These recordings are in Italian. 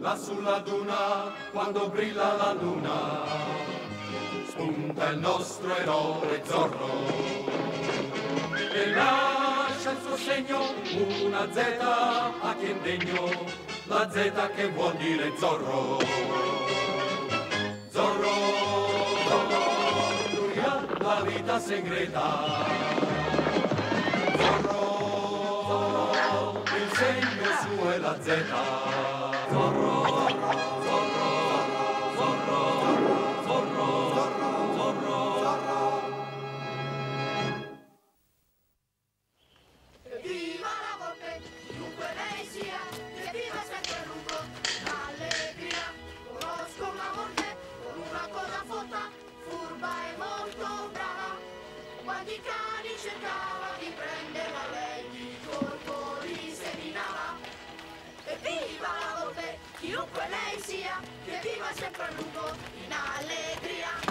là sulla duna, quando brilla la luna, spunta il nostro eroe Zorro e lascia il suo segno, una Z a chi è degno, la Z che vuol dire Zorro. Zorro, Zorro, lui ha la vita segreta. Zorro, Zorro, il segno suo è la Z. Zorro, Zorro, Zorro, Zorro, Zorro, Zorro, Zorro, Zorro. Viva la volpe, chiunque lei sia, che viva sempre a lungo, allegria. Conosco una volpe con una coda fotta, furba e molto brava. Quando i cani cercava di prenderla, lei di colpo li seminava. Evviva la volpe, chiunque lei sia, che viva sempre a lungo, in allegria.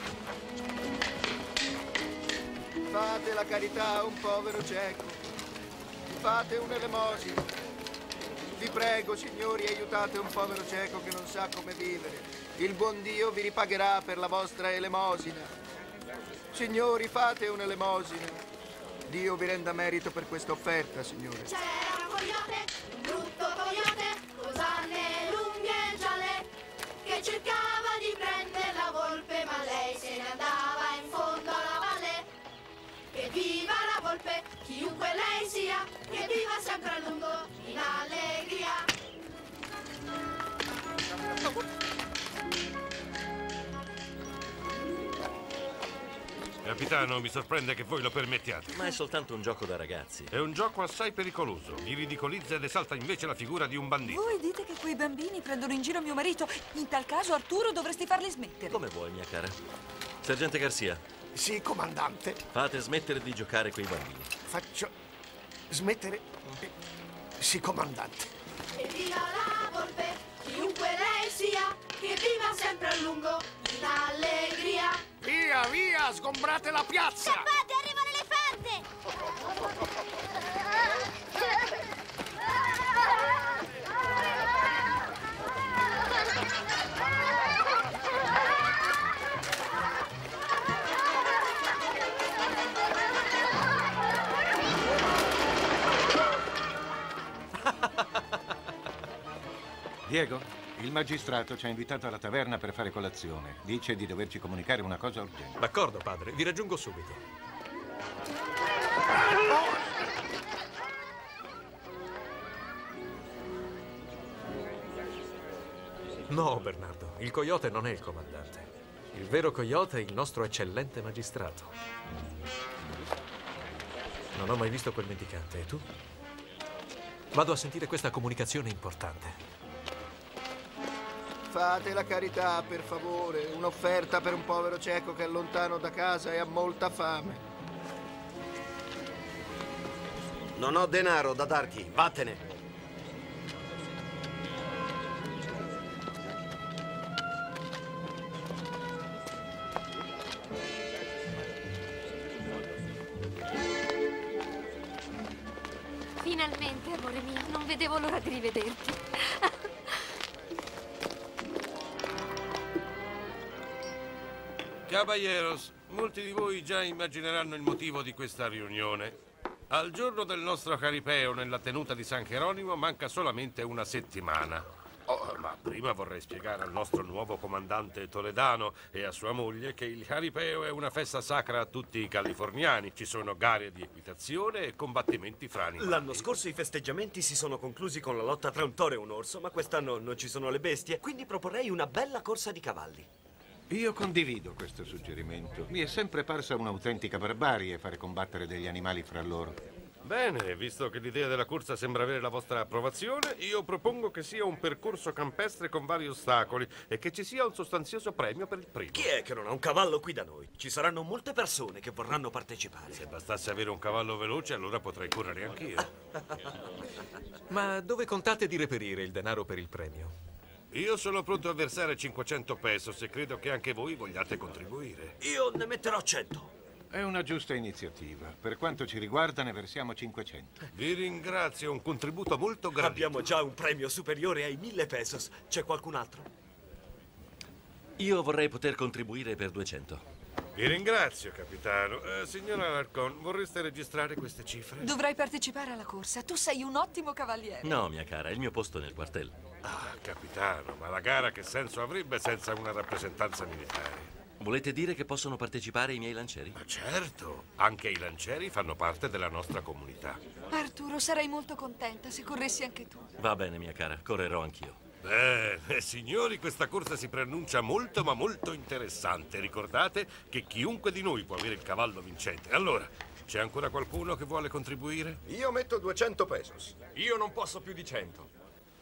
Fate la carità a un povero cieco, fate un'elemosina. Vi prego, signori, aiutate un povero cieco che non sa come vivere. Il buon Dio vi ripagherà per la vostra elemosina. Signori, fate un'elemosina. Dio vi renda merito per questa offerta, signore. C'era un coyote, un brutto coyote, con zanne lunghe e gialle, che cercava di prendere la volpe, ma lei se ne andava in fondo alla valle. Che viva la volpe, chiunque lei sia, che viva sempre a lungo, in allegria. Capitano, mi sorprende che voi lo permettiate. Ma è soltanto un gioco da ragazzi. È un gioco assai pericoloso. Mi ridicolizza ed esalta invece la figura di un bandito. Voi dite che quei bambini prendono in giro mio marito. In tal caso, Arturo, dovresti farli smettere. Come vuoi, mia cara. Sergente Garcia, Sì, comandante. fate smettere di giocare coi bambini. Faccio smettere? Sì, comandante. E viva la volpe, chiunque lei sia, che viva sempre a lungo, in allegria. Via, via, sgombrate la piazza! Scappate, arriva l'elefante! Diego, il magistrato ci ha invitato alla taverna per fare colazione. Dice di doverci comunicare una cosa urgente. D'accordo, padre, vi raggiungo subito. No, Bernardo, il coyote non è il comandante. Il vero coyote è il nostro eccellente magistrato. Non ho mai visto quel mendicante, e tu? Vado a sentire questa comunicazione importante. Fate la carità, per favore. Un'offerta per un povero cieco che è lontano da casa e ha molta fame. Non ho denaro da darti, vattene. Finalmente, amore mio, non vedevo l'ora di rivederti. Caballeros, molti di voi già immagineranno il motivo di questa riunione. Al giorno del nostro caripeo nella tenuta di San Geronimo manca solamente una settimana. Oh, ma prima vorrei spiegare al nostro nuovo comandante toledano e a sua moglie che il caripeo è una festa sacra a tutti i californiani. Ci sono gare di equitazione e combattimenti fra animali. L'anno scorso i festeggiamenti si sono conclusi con la lotta tra un toro e un orso, ma quest'anno non ci sono le bestie, quindi proporrei una bella corsa di cavalli. Io condivido questo suggerimento. Mi è sempre parsa un'autentica barbarie fare combattere degli animali fra loro. Bene, visto che l'idea della corsa sembra avere la vostra approvazione, io propongo che sia un percorso campestre con vari ostacoli e che ci sia un sostanzioso premio per il primo. Chi è che non ha un cavallo qui da noi? Ci saranno molte persone che vorranno partecipare. Se bastasse avere un cavallo veloce, allora potrei correre anch'io. Ma dove contate di reperire il denaro per il premio? Io sono pronto a versare 500 pesos e credo che anche voi vogliate contribuire. Io ne metterò 100. È una giusta iniziativa. Per quanto ci riguarda ne versiamo 500. Vi ringrazio, è un contributo molto gradito. Abbiamo già un premio superiore ai 1000 pesos. C'è qualcun altro? Io vorrei poter contribuire per 200. Vi ringrazio, capitano. Signora Alarcon, vorreste registrare queste cifre? Dovrai partecipare alla corsa. Tu sei un ottimo cavaliere. No, mia cara, il mio posto è nel quartel. Ah, capitano, ma la gara che senso avrebbe senza una rappresentanza militare? Volete dire che possono partecipare i miei lancieri? Ma certo, anche i lancieri fanno parte della nostra comunità. Arturo, sarei molto contenta se corressi anche tu. Va bene, mia cara, correrò anch'io. Bene, signori, questa corsa si preannuncia molto ma molto interessante. Ricordate che chiunque di noi può avere il cavallo vincente. Allora, c'è ancora qualcuno che vuole contribuire? Io metto 200 pesos. Io non posso più di 100.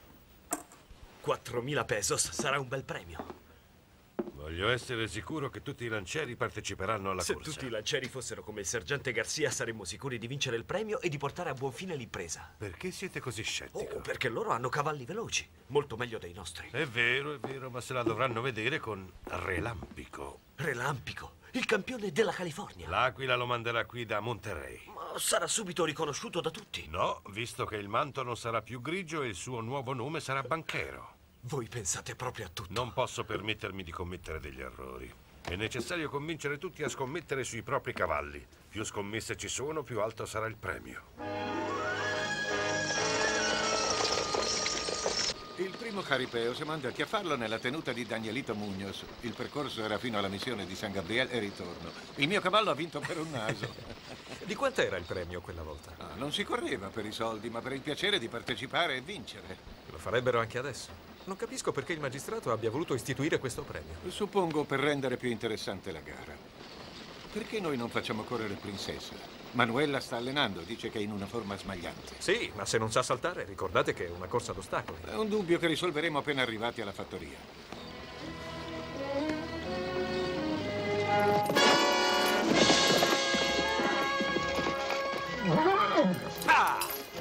4.000 pesos sarà un bel premio. Voglio essere sicuro che tutti i lancieri parteciperanno alla Se corsa. tutti i lancieri fossero come il sergente Garcia, saremmo sicuri di vincere il premio e di portare a buon fine l'impresa. Perché siete così scettico? Oh, perché loro hanno cavalli veloci, molto meglio dei nostri. È vero, ma se la dovranno vedere con Relampico. Relampico, il campione della California. L'Aquila lo manderà qui da Monterey. Ma sarà subito riconosciuto da tutti. No, visto che il manto non sarà più grigio e il suo nuovo nome sarà Banchero. Voi pensate proprio a tutto. Non posso permettermi di commettere degli errori. È necessario convincere tutti a scommettere sui propri cavalli. Più scommesse ci sono, più alto sarà il premio. Il primo jaripeo siamo andati a farlo nella tenuta di Danielito Muñoz. Il percorso era fino alla missione di San Gabriel e ritorno. Il mio cavallo ha vinto per un naso. Di quanto era il premio quella volta? No, non si correva per i soldi, ma per il piacere di partecipare e vincere. Lo farebbero anche adesso. Non capisco perché il magistrato abbia voluto istituire questo premio. Suppongo per rendere più interessante la gara. Perché noi non facciamo correre Princessa? Manuela sta allenando, dice che è in una forma smagliante. Sì, ma se non sa saltare, ricordate che è una corsa ad ostacoli. È un dubbio che risolveremo appena arrivati alla fattoria. Ah!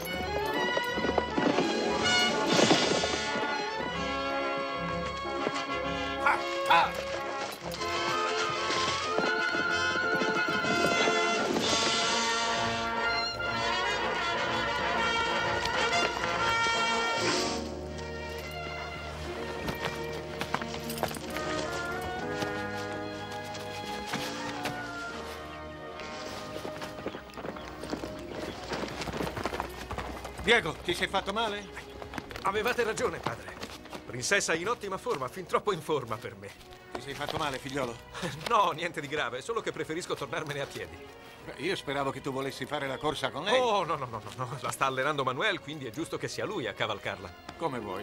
Diego, ti sei fatto male? Avevate ragione, padre. Princessa in ottima forma, fin troppo in forma per me. Ti sei fatto male, figliolo? No, niente di grave, solo che preferisco tornarmene a piedi. Beh, io speravo che tu volessi fare la corsa con lei. Oh, no. La sta allenando Manuel, quindi è giusto che sia lui a cavalcarla. Come vuoi.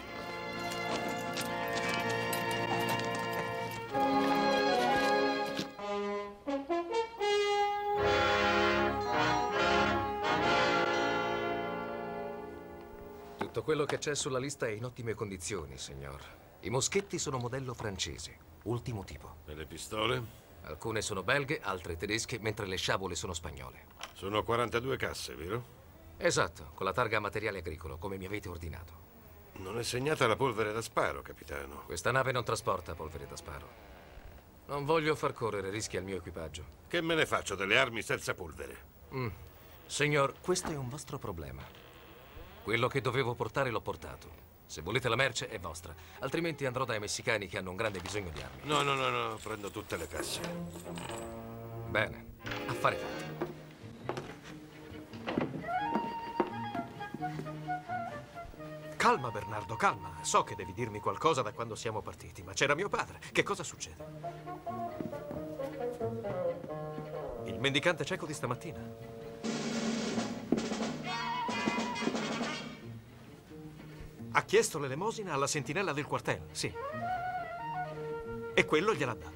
Tutto quello che c'è sulla lista è in ottime condizioni, signor. I moschetti sono modello francese, ultimo tipo. E le pistole? Alcune sono belghe, altre tedesche, mentre le sciabole sono spagnole. Sono 42 casse, vero? Esatto, con la targa a materiale agricolo, come mi avete ordinato. Non è segnata la polvere da sparo, capitano. Questa nave non trasporta polvere da sparo. Non voglio far correre rischi al mio equipaggio. Che me ne faccio delle armi senza polvere? Signor, questo è un vostro problema. Quello che dovevo portare l'ho portato. Se volete la merce è vostra, altrimenti andrò dai messicani che hanno un grande bisogno di armi. No, prendo tutte le casse. Bene, affare fatto. Calma, Bernardo, calma. So che devi dirmi qualcosa da quando siamo partiti, ma c'era mio padre. Che cosa succede? Il mendicante cieco di stamattina. Ha chiesto l'elemosina alla sentinella del quartel, sì. E quello gliel'ha data.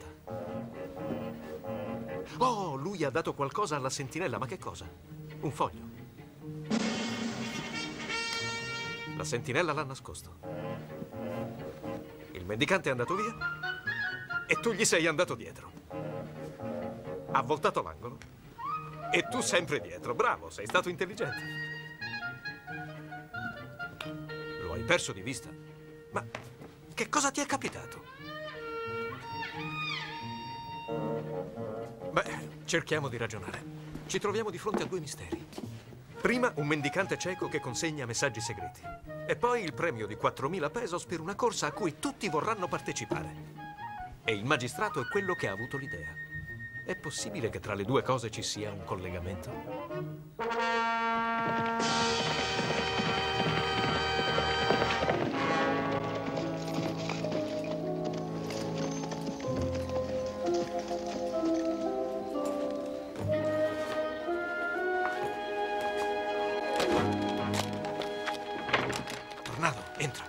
Oh, lui ha dato qualcosa alla sentinella, ma che cosa? Un foglio. La sentinella l'ha nascosto. Il mendicante è andato via e tu gli sei andato dietro. Ha voltato l'angolo e tu sempre dietro. Bravo, sei stato intelligente. Lo hai perso di vista. Ma che cosa ti è capitato? Beh, Cerchiamo di ragionare. Ci troviamo di fronte a due misteri. Prima un mendicante cieco che consegna messaggi segreti. E poi il premio di 4.000 pesos per una corsa a cui tutti vorranno partecipare. E il magistrato è quello che ha avuto l'idea. È possibile che tra le due cose ci sia un collegamento? Tornado, entra.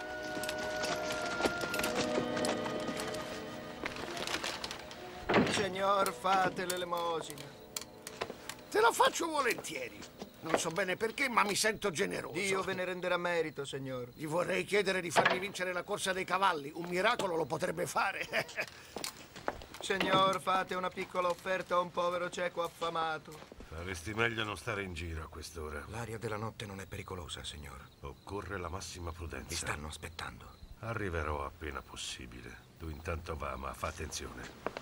Signor, fate l'elemosina. Te lo faccio volentieri. Non so bene perché, ma mi sento generoso. Dio ve ne renderà merito, signor. Gli vorrei chiedere di farmi vincere la corsa dei cavalli. Un miracolo lo potrebbe fare. Signor, fate una piccola offerta a un povero cieco affamato. Faresti meglio non stare in giro a quest'ora. L'aria della notte non è pericolosa, signor. Occorre la massima prudenza. Mi stanno aspettando. Arriverò appena possibile. Tu intanto va, ma fa attenzione.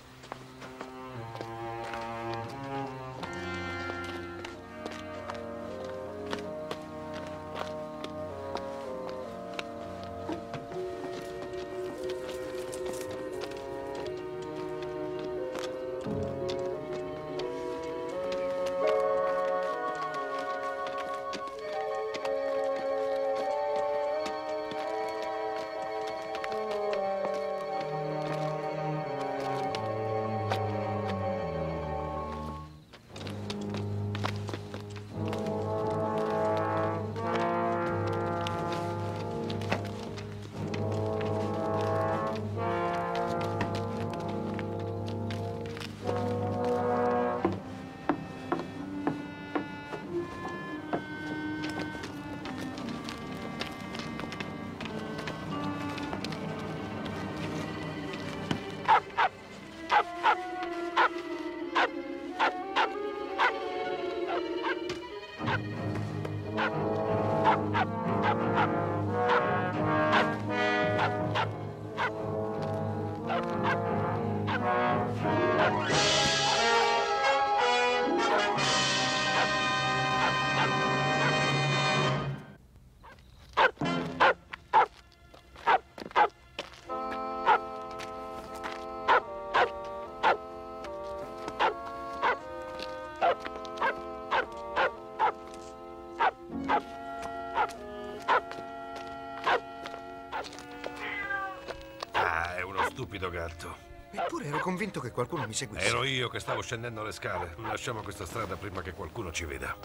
Stupido gatto. Eppure ero convinto che qualcuno mi seguisse. Ero io che stavo scendendo le scale. Lasciamo questa strada prima che qualcuno ci veda.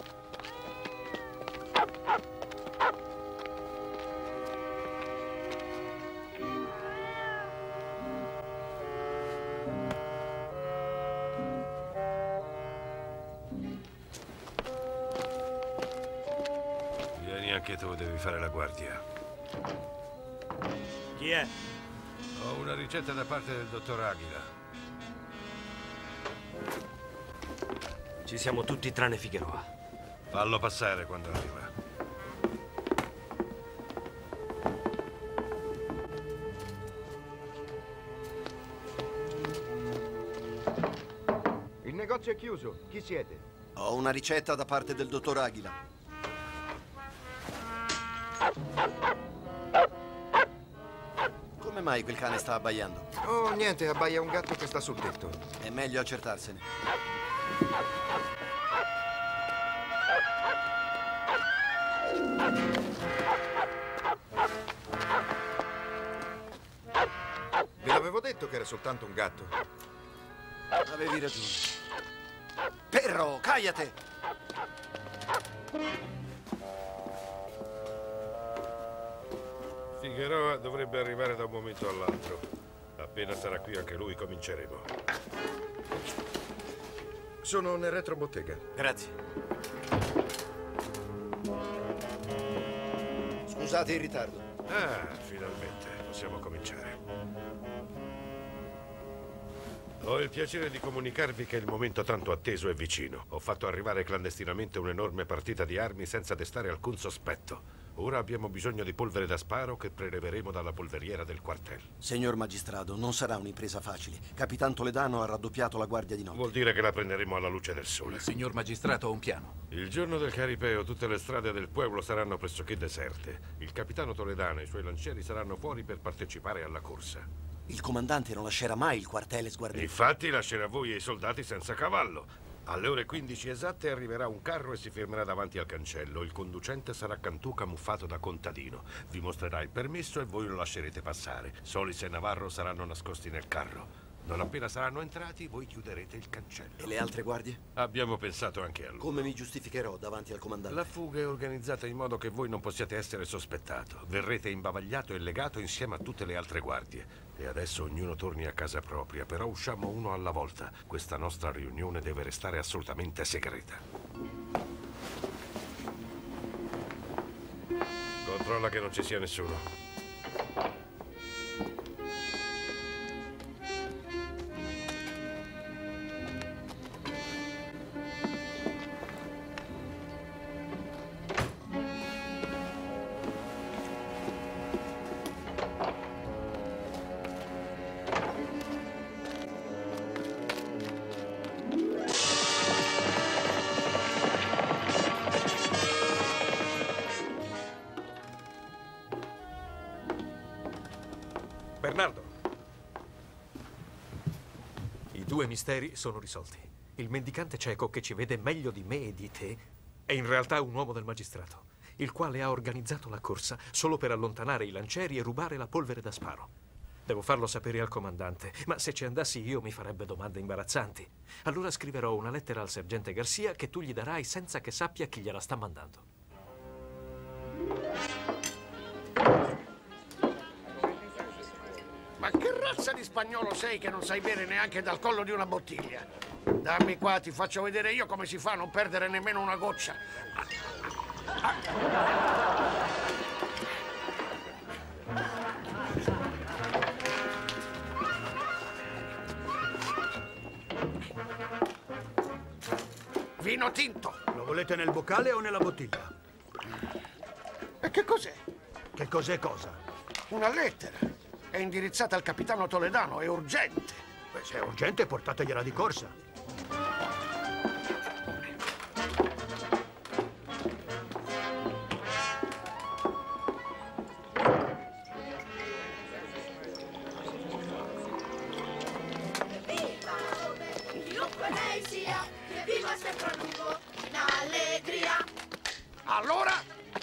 Vieni anche tu, devi fare la guardia. Chi è? Ho una ricetta da parte del dottor Aguila. Ci siamo tutti tranne Figueroa. Fallo passare quando arriva. Il negozio è chiuso. Chi siete? Ho una ricetta da parte del dottor Aguila. Come mai quel cane sta abbaiando? Oh, niente, abbaia un gatto che sta sul tetto. È meglio accertarsene. Ve l'avevo detto che era soltanto un gatto. Avevi ragione. Perro, cagliate! Figueroa dovrebbe arrivare da un momento all'altro. Appena sarà qui anche lui cominceremo. Sono nel retrobottega. Grazie. Scusate il ritardo. Ah, finalmente possiamo cominciare. Ho il piacere di comunicarvi che il momento tanto atteso è vicino. Ho fatto arrivare clandestinamente un'enorme partita di armi senza destare alcun sospetto. Ora abbiamo bisogno di polvere da sparo che preleveremo dalla polveriera del quartel. Signor magistrato, non sarà un'impresa facile. Capitan Toledano ha raddoppiato la guardia di notte. Vuol dire che la prenderemo alla luce del sole. Il signor magistrato ha un piano. Il giorno del caripeo tutte le strade del pueblo saranno pressoché deserte. Il capitano Toledano e i suoi lancieri saranno fuori per partecipare alla corsa. Il comandante non lascerà mai il quartiere sguarnito. Infatti lascerà voi e i soldati senza cavallo. Alle ore 15 esatte arriverà un carro e si fermerà davanti al cancello. Il conducente sarà Cantù camuffato da contadino. Vi mostrerà il permesso e voi lo lascerete passare. Solis e Navarro saranno nascosti nel carro. Non appena saranno entrati, voi chiuderete il cancello. E le altre guardie? Abbiamo pensato anche a loro. Come mi giustificherò davanti al comandante? La fuga è organizzata in modo che voi non possiate essere sospettato. Verrete imbavagliato e legato insieme a tutte le altre guardie. E adesso ognuno torni a casa propria, però usciamo uno alla volta. Questa nostra riunione deve restare assolutamente segreta. Controlla che non ci sia nessuno. Bernardo, i due misteri sono risolti. Il mendicante cieco che ci vede meglio di me e di te è in realtà un uomo del magistrato, il quale ha organizzato la corsa solo per allontanare i lancieri e rubare la polvere da sparo. Devo farlo sapere al comandante, ma se ci andassi io mi farebbe domande imbarazzanti. Allora scriverò una lettera al sergente Garcia che tu gli darai senza che sappia chi gliela sta mandando. Ma che razza di spagnolo sei che non sai bere neanche dal collo di una bottiglia? Dammi qua, ti faccio vedere io come si fa a non perdere nemmeno una goccia. Vino tinto. Lo volete nel boccale o nella bottiglia? E che cos'è? Che cos'è cosa? Una lettera. È indirizzata al capitano Toledano, è urgente. Beh, se è urgente, portategliela di corsa. Chiunque lei sia, che viva sempre a lungo, in allegria. Allora?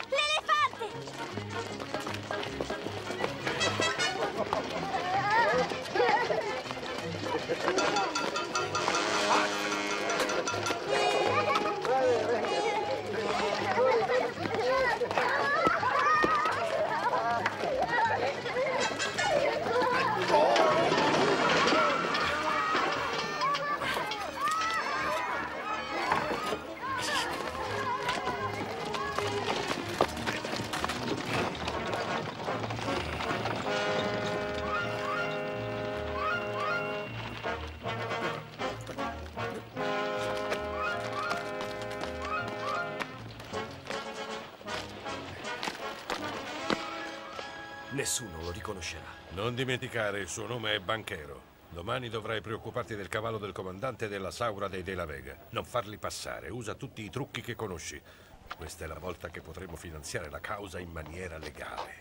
Nessuno lo riconoscerà. Non dimenticare, il suo nome è Banchero. Domani dovrai preoccuparti del cavallo del comandante e della Saura dei De La Vega. Non farli passare, usa tutti i trucchi che conosci. Questa è la volta che potremo finanziare la causa in maniera legale.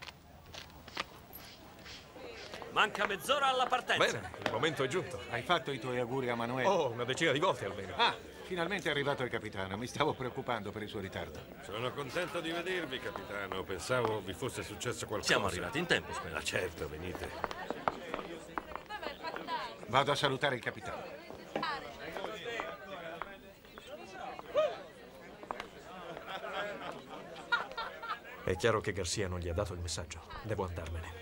Manca mezz'ora alla partenza. Bene, il momento è giunto. Hai fatto i tuoi auguri a Manuel? Oh, una decina di volte almeno. Ah, finalmente è arrivato il capitano. Mi stavo preoccupando per il suo ritardo. Sono contento di vedervi, capitano. Pensavo vi fosse successo qualcosa. Siamo arrivati in tempo, spero. Ah, certo, venite. Vado a salutare il capitano. È chiaro che Garcia non gli ha dato il messaggio. Devo andarmene.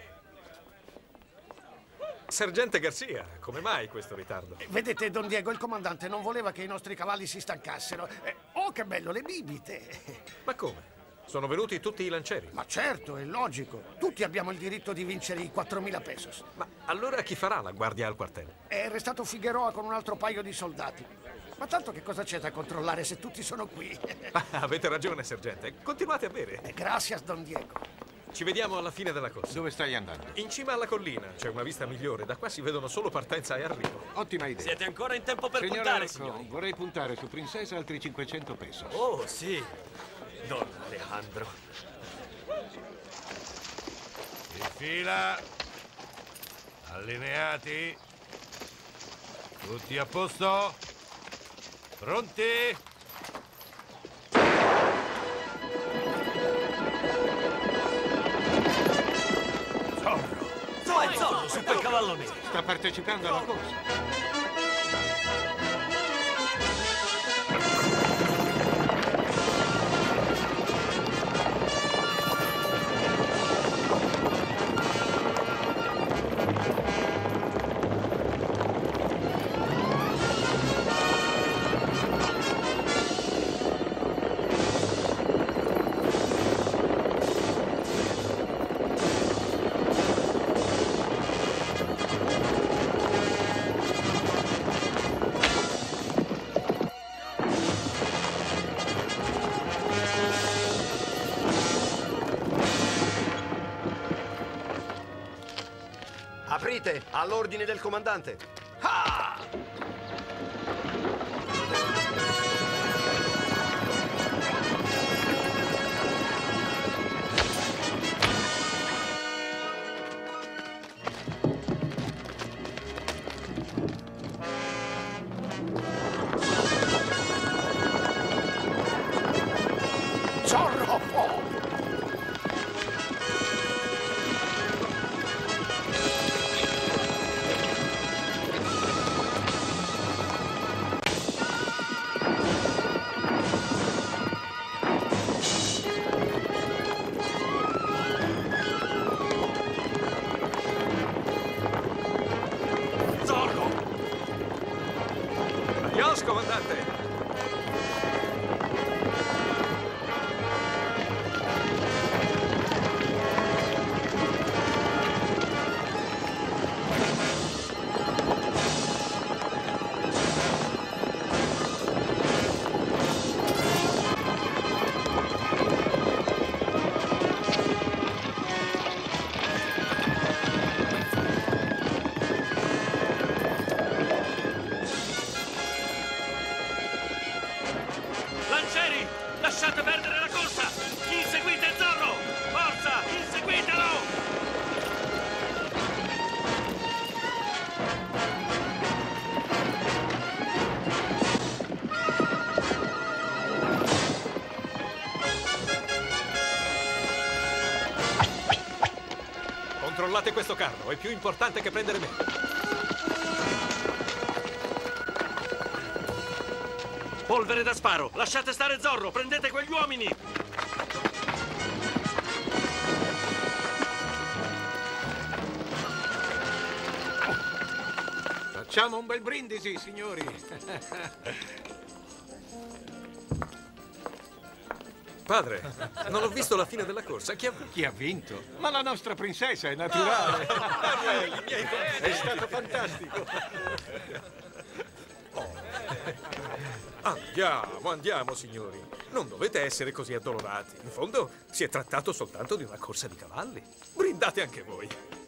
Sergente Garcia, come mai questo ritardo? Vedete, Don Diego, il comandante non voleva che i nostri cavalli si stancassero. Oh, che bello, le bibite! Ma come? Sono venuti tutti i lancieri. Ma certo, è logico. Tutti abbiamo il diritto di vincere i 4.000 pesos. Ma allora chi farà la guardia al quartiere? È restato Figueroa con un altro paio di soldati. Ma tanto che cosa c'è da controllare se tutti sono qui? Avete ragione, sergente. Continuate a bere. Gracias, Don Diego. Ci vediamo alla fine della corsa. Dove stai andando? In cima alla collina. C'è una vista migliore. Da qua si vedono solo partenza e arrivo. Ottima idea. Siete ancora in tempo per Signor puntare, Orco, signori. vorrei puntare su Princesa altri 500 pesos. Oh, sì. Don Alejandro. In fila. Allineati. Tutti a posto. Pronti? Vai, Zorro, su quel cavallo nero. Sta partecipando alla corsa. Aprite, all'ordine del comandante. Zorro! Adios, comandante. Lancieri, lasciate perdere la corsa! Inseguite Zorro! Forza, inseguitelo! Controllate questo carro, è più importante che prendere me. Polvere da sparo! Lasciate stare Zorro! Prendete quegli uomini! Facciamo un bel brindisi, signori. Padre, non ho visto la fine della corsa. Chi ha vinto? Ma la nostra princesa è naturale. È stato fantastico. Andiamo, signori. Non dovete essere così addolorati. In fondo, si è trattato soltanto di una corsa di cavalli. Brindate anche voi.